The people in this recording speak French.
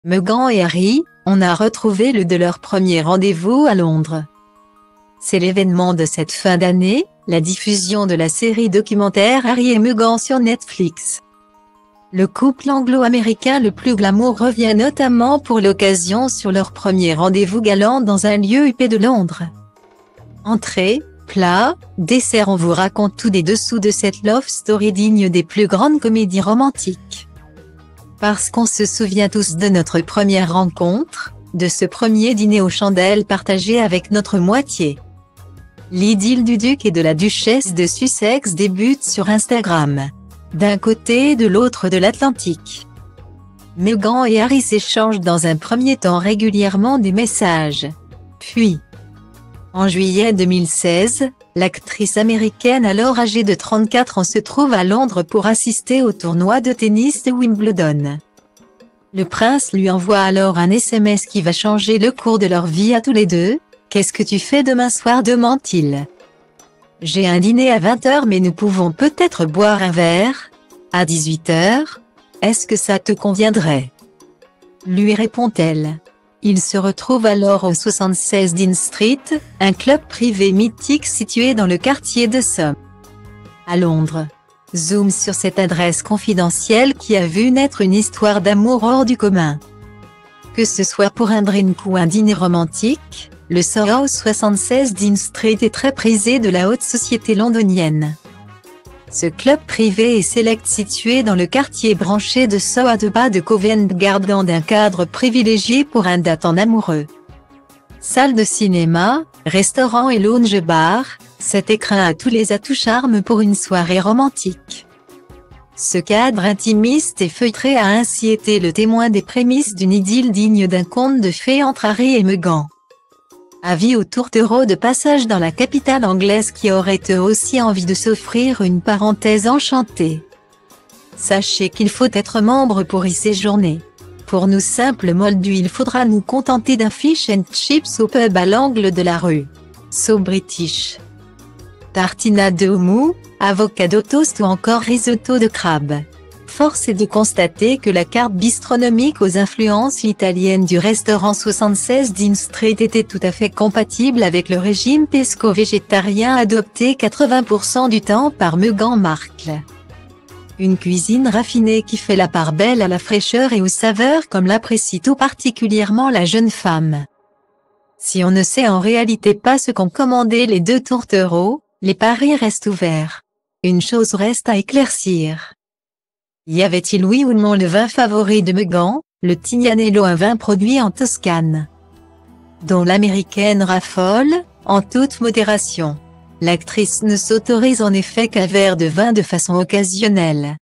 Meghan et Harry, on a retrouvé le de leur premier rendez-vous à Londres. C'est l'événement de cette fin d'année, la diffusion de la série documentaire Harry et Meghan sur Netflix. Le couple anglo-américain le plus glamour revient notamment pour l'occasion sur leur premier rendez-vous galant dans un lieu huppé de Londres. Entrée, plat, dessert, on vous raconte tout des dessous de cette love story digne des plus grandes comédies romantiques. Parce qu'on se souvient tous de notre première rencontre, de ce premier dîner aux chandelles partagé avec notre moitié. L'idylle du duc et de la duchesse de Sussex débute sur Instagram, d'un côté et de l'autre de l'Atlantique. Meghan et Harry s'échangent dans un premier temps régulièrement des messages. Puis, en juillet 2016, l'actrice américaine alors âgée de 34 ans se trouve à Londres pour assister au tournoi de tennis de Wimbledon. Le prince lui envoie alors un SMS qui va changer le cours de leur vie à tous les deux. « Qu'est-ce que tu fais demain soir ?» demande-t-il. « J'ai un dîner à 20h mais nous pouvons peut-être boire un verre à 18h. Est-ce que ça te conviendrait ?» lui répond-elle. Il se retrouve alors au 76 Dean Street, un club privé mythique situé dans le quartier de Soho, à Londres. Zoom sur cette adresse confidentielle qui a vu naître une histoire d'amour hors du commun. Que ce soit pour un drink ou un dîner romantique, le Soho 76 Dean Street est très prisé de la haute société londonienne. Ce club privé et select situé dans le quartier branché de Soho à 2 pas de Covent Garden d'un cadre privilégié pour un date en amoureux. Salle de cinéma, restaurant et lounge bar, cet écrin a tous les atouts charme pour une soirée romantique. Ce cadre intimiste et feutré a ainsi été le témoin des prémices d'une idylle digne d'un conte de fées entre Harry et Meghan. Avis aux tourtereaux de passage dans la capitale anglaise qui auraient eux aussi envie de s'offrir une parenthèse enchantée. Sachez qu'il faut être membre pour y séjourner. Pour nous simples moldus, il faudra nous contenter d'un fish and chips au pub à l'angle de la rue. So British. Tartinade de houmous, avocado toast ou encore risotto de crabe. Force est de constater que la carte bistronomique aux influences italiennes du restaurant 76 Dean Street était tout à fait compatible avec le régime pesco-végétarien adopté 80% du temps par Meghan Markle. Une cuisine raffinée qui fait la part belle à la fraîcheur et aux saveurs comme l'apprécie tout particulièrement la jeune femme. Si on ne sait en réalité pas ce qu'ont commandé les deux tourtereaux, les paris restent ouverts. Une chose reste à éclaircir. Y avait-il oui ou non le vin favori de Meghan, le Tignanello, un vin produit en Toscane, dont l'américaine raffole, en toute modération. L'actrice ne s'autorise en effet qu'un verre de vin de façon occasionnelle.